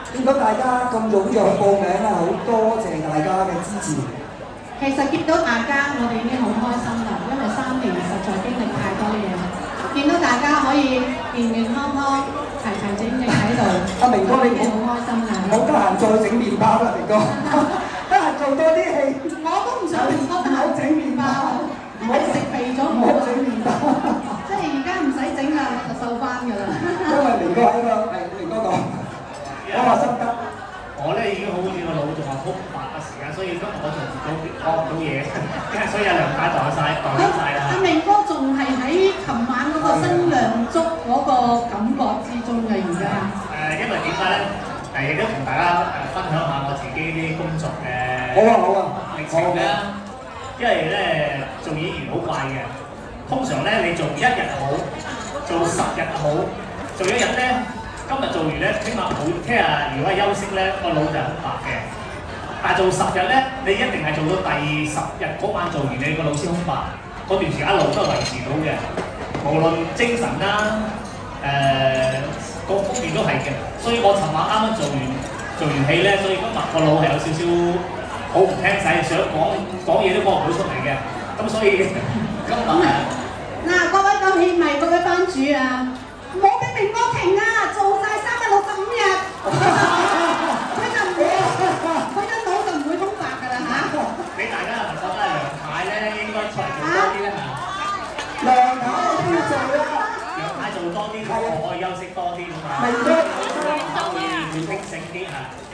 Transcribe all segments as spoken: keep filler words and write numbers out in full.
見到大家咁踴躍去報名咧，好多謝大家嘅支持。 其實見到大家，我哋已經好開心啦，因為三年實在經歷太多嘢。見到大家可以健健康康、齊齊整整喺度， 阿明哥你已經好開心啦。 唔好得閒再整麵包啦，明哥，得閒做多啲戲。 我都唔想明哥得閒整麵包，因為食肥咗。 唔好整麵包。 即係而家唔使整啦，我就瘦翻㗎啦。 因為明哥喺個係明哥講，我話心得。 我咧已經好似個腦仲話空白嘅時間，所以今日我做唔到講唔到嘢，所以阿梁太代晒代晒啦。 阿明哥仲係喺琴晚嗰個新娘粥嗰個感覺之中嘅而家。 誒，因為點解咧？誒，亦都同大家誒分享下我自己啲工作嘅好啊好啊， 歷程啦。因為咧做演員好怪嘅，通常咧你做一日好，做十日好，做一日咧。今日做完咧，聽日好，聽日如果係休息咧，個腦就空白嘅。但係做十日咧，你一定係做到第十日嗰晚做完，你個腦先空白。嗰段時間一路都係維持到嘅，無論精神啦，誒各方面都係嘅。所以我尋晚啱啱做完做完戲咧，所以今日個腦係有少少好唔聽使，想講講嘢都講唔到出嚟嘅。咁所以今日嗱，各位咁獻媚各位班主啊！唔好俾明哥停啊！做晒三百六十五日，佢就唔會，佢隻腦就唔會空白㗎啦嚇。 俾大家係咪覺得梁太咧應該出嚟做多啲咧嚇？ 梁太都要做啦。 梁太做多啲，我可以休息多啲㗎嘛。 明哥， 就會會清醒啲嚇。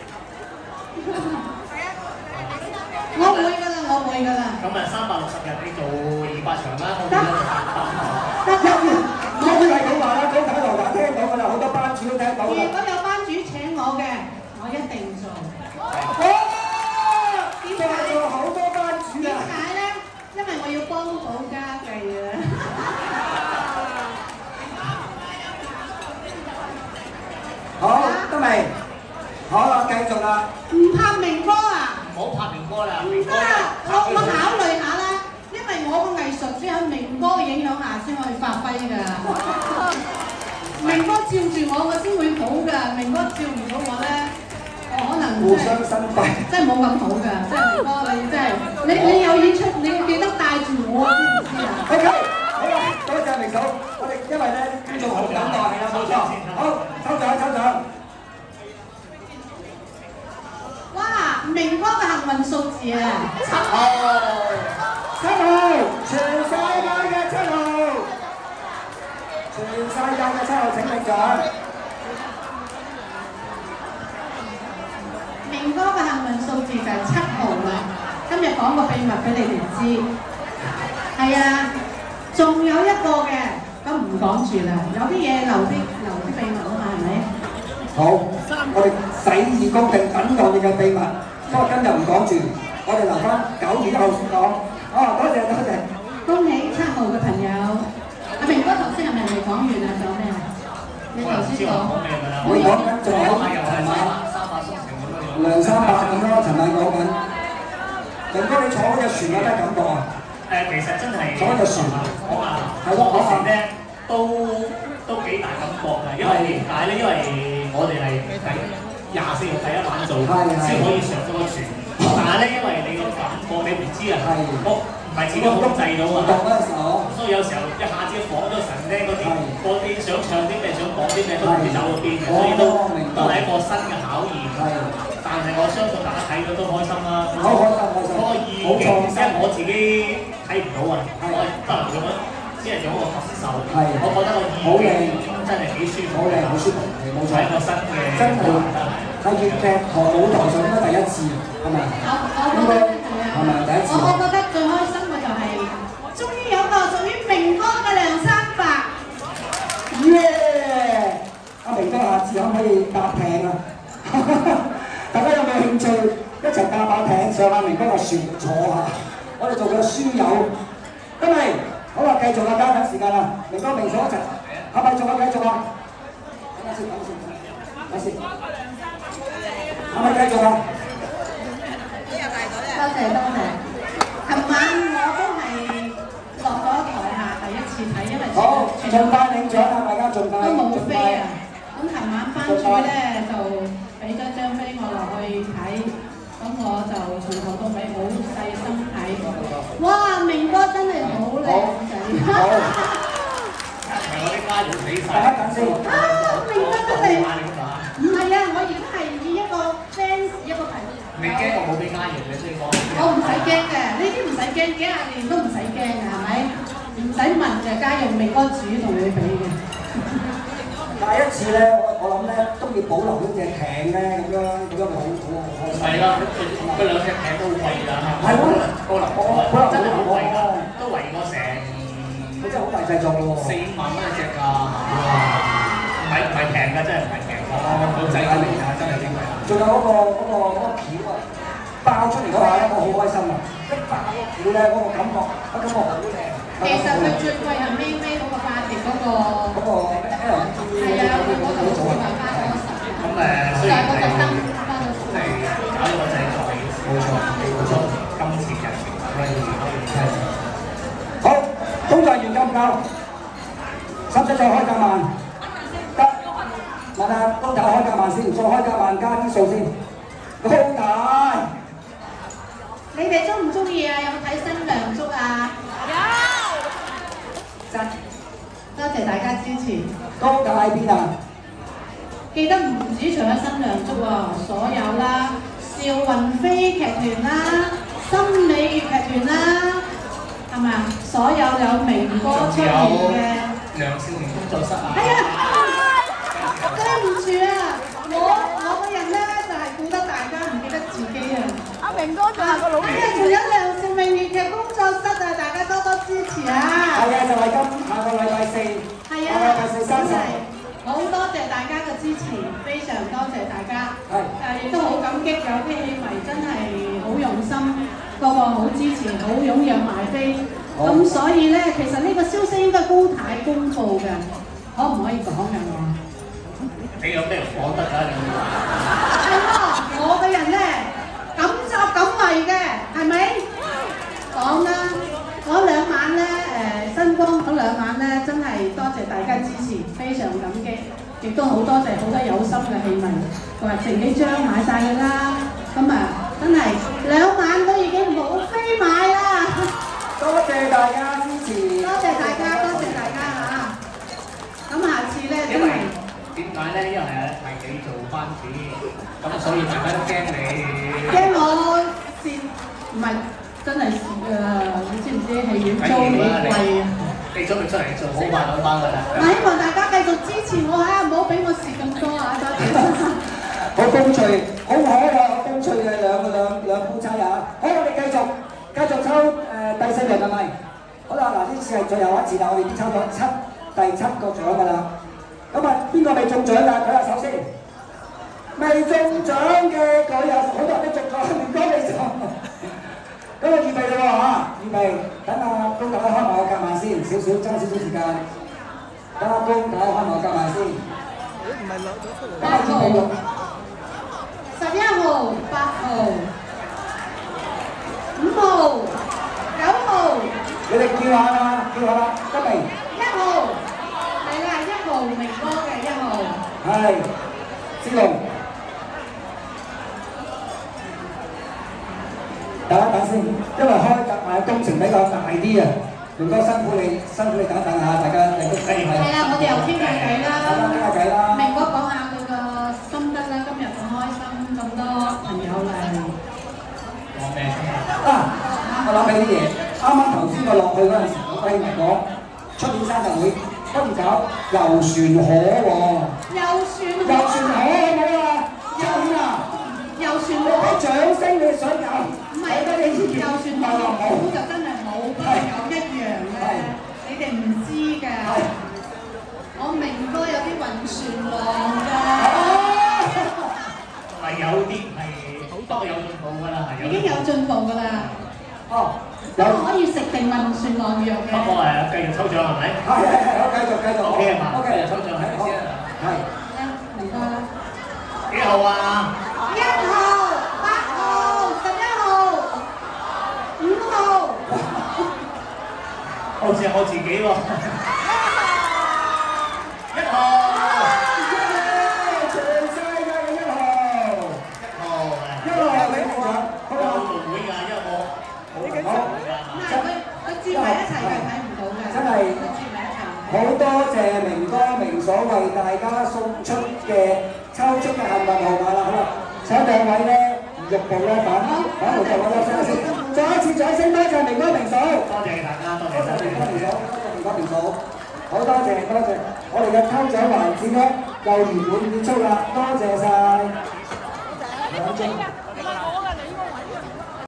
我會㗎啦，我會㗎啦。 咁啊，三百六十日你做二百場啦，我覺得得得。我會係咁話啦，講睇樓下聽到㗎啦，好多班主都聽到㗎。 如果有班主請我嘅，我一定做。 哇！點解有好多班主啊？ 點解咧？因為我要幫補家計啊！ 好，得未？好啦，繼續啦。 唔拍明哥啊！ 唔好拍明哥啦， 唔得啊！我我考慮下啦。因為我個藝術只喺明哥嘅影響下先可以發揮㗎。明哥照住我，我先會好㗎。明哥照唔到我咧，我可能互相生輝， 真係冇咁好㗎。即係明哥，你真係你你有演出，你要記得帶住我，知唔知啊 ？O K， 好啦，多謝明嫂。我哋因為咧觀眾好等待，係啦，冇錯。好，抽獎抽獎。 哇！明哥嘅幸運數字啊，七號。 七號，全世界嘅七號，全世界嘅七號請領獎。 明哥嘅幸運數字就係七號啦。今日講個秘密俾你哋知，係啊，仲有一個嘅，咁唔講住啦。有啲嘢留啲留啲秘密啊嘛，係咪？ 好，我哋洗耳恭聽，等待你嘅秘密。不過今日唔講住，我哋留翻九月一號先講。哦，多謝多謝。 恭喜七號嘅朋友。阿明哥頭先係咪未講完啊？仲有咩啊？你頭先講。 我講緊仲有尋晚兩三百咁咯，尋晚講緊。明哥你坐嗰隻船有咩感覺啊？ 誒，其實真係坐嗰隻船， 講下係咯， 嗰時咧都都幾大感覺㗎，因為點解咧？因為我哋係第廿四號第一晚做，先可以上嗰個船。但係咧，因為你個感覺你唔知啊，我唔係自己控制到啊，所以有時候一下子晃咗神咧，嗰啲嗰啲想唱啲咩，想講啲咩都唔知走到邊嘅，所以都都係一個新嘅考驗。但係我相信大家睇到都開心啦。 好開心開心。 嗰個意境，因為我自己睇唔到啊，我得能用咗，只係用一個感受。我覺得個意境真係幾舒服， 好靚，好舒服，冇錯。 係一個新嘅， 真係喺粵劇台舞台上應該第一次，係咪？ 我我覺得係咪第一次？ 我我覺得最開心嘅就係，終於有個屬於明哥嘅梁山伯。 耶！阿明哥下次可唔可以搭艇啊？大家有冇興趣一齊搭把艇上下明哥個船坐下？我哋做個書友，得未？好啦，繼續啦，加緊時間啦，明哥明嫂一齊，係咪仲有繼續啊？等下先，等下先，等下先，係咪繼續啊？ 多謝多謝。琴晚我都係落咗台下第一次睇，因為好，盡快領獎啊！大家盡快， 都冇飛啊。咁琴晚班主咧就俾咗張好。 係我啲家人死晒。 等一等先。 啊，明哥真係你咁話。 唔係啊！我而家係以一個 fans 一個朋友。 你驚我冇俾家人你所以講。 我唔使驚嘅，呢啲唔使驚，幾廿年都唔使驚嘅，係咪？唔使問就家用明哥煮同你俾嘅。 第一次咧，我我諗咧都要保留呢隻艇咧，咁樣咁樣咪好好好開心。 係啦，佢兩隻艇都好貴㗎。 係咯， 高能高能，真係好貴㗎，都圍過成。 佢真係好大製作咯喎。 四五萬蚊一隻㗎。唔係唔係平㗎，真係唔係平㗎。老仔嚟㗎，真係精貴。 仲有嗰個嗰個嗰個橋啊，爆出嚟嗰下咧，我好開心啊！一爆個橋咧，嗰個感覺，嗰感覺好靚。 其實佢最貴係尾尾嗰個花蝶嗰個。 嗰個 L E D 係啊，佢嗰度好似話花咗十。 咁誒，雖然係係係搞咗個製作，冇錯冇錯，金錢人可以可以好，工作人員夠唔夠？使唔使再開價萬？得。問下高大開價萬先，再開價萬加啲數先。高大， 你哋中唔中意啊？有冇睇新娘竹啊？有。真，多謝大家支持。 高大喺邊啊？ 記得唔止除咗新娘竹喎，所有啦，邵雲飛劇團啦，心美粵劇團啦，係咪啊？所有有明哥出現嘅。 梁少年工作室啊！ 係啊，對唔住啊，我我個人咧就係顧得大家，唔記得自己啊。阿明哥仲係個老。係啊，仲有梁少明粵劇工作室啊，大家多多支持啊！ 係啊，就係今下個禮拜四， 係啊， 下個禮拜四三十。 好多謝大家嘅支持，非常多謝大家。 係。 誒，亦都好感激有啲戲迷真係好用心，個個好支持，好踴躍買飛。咁所以咧，其實呢個消息應該高太公佈嘅，可唔可以講嘅我？ 你有咩講得㗎？你係喎，我個人咧敢作敢為嘅，係咪？講啦，嗰兩晚咧誒新光嗰兩晚咧，真係多謝大家支持，非常感激，亦都好多謝好多有心嘅戲迷，佢話成幾張買晒㗎啦，咁啊真係兩晚都已經冇飛買啦。 多謝大家支持， 多謝大家，多謝大家嚇。咁下次咧真係點解咧？因為係你做班主，咁所以大家都驚你。 驚我蝕，唔係真係蝕㗎，你知唔知戲院租幾貴啊？ 你準備出嚟做好快攞翻㗎啦。 我希望大家繼續支持我嚇，唔好俾我蝕咁多啊！多謝。 好風趣，好可愛，好風趣嘅兩個兩兩夫妻啊！好，我哋繼續。繼續抽誒、呃、第四輪係咪？好啦，嗱呢次係最後一次啦，我哋已經抽咗七第七個獎㗎啦。咁啊，邊個未中獎㗎？舉下手先。未中獎嘅舉下，好多人都中咗，明哥未中。咁啊，預備啦喎嚇，預備。等阿高大開埋個夾萬先，少少爭少少時間。等阿高大開埋個夾萬先。唔係攞咗出嚟。八號、 十一號、八號。五號、九號， 你哋叫下啦，叫下啦，得未？ 一號，係啦，一號明哥嘅一號。 係，志龍。等一等先，因為開夾賣工程比較大啲啊，明哥辛苦你，辛苦你等一等下，大家你都可以係。 係啊，我哋又傾下偈啦。 大家傾下偈啦。 明哥講下佢個心得啦，今日咁開心，咁多朋友嚟。 啊！我諗起啲嘢，啱啱頭先我落去嗰陣時，我聽人講出年生日會不如搞遊船河喎。 遊船河。 遊船河好唔好啊？出年啊！ 遊船河。 俾掌聲你想搞？ 唔係，遊船河好就真係冇，不過有一樣咧，你哋唔知㗎。我明哥有啲暈船浪㗎。 係有啲係。都有進步㗎啦，係已經有進步㗎啦。 哦， 有可以食定暈船浪藥嘅。 不過誒，繼續抽獎係咪？ 係係係，好繼續繼續。O K 啊嘛。O K， 抽獎係咪先？ 係。 嚟㗎啦。 幾號啊？ 一號、八號、十一號、五號。 好似係我自己喎。一號。 唔係佢佢接埋一齊嘅，睇唔到嘅。 真係好多謝明哥明嫂為大家送出嘅抽出嘅幸運號碼啦，好啦，請兩位咧唔喐步咧反反回就我休息一先，再一次掌聲多謝明哥明嫂， 多謝大家，多謝多謝明哥明嫂，多謝明哥明嫂，好多謝多謝，我哋嘅抽獎環節咧又圓滿結束啦，多謝晒。兩張。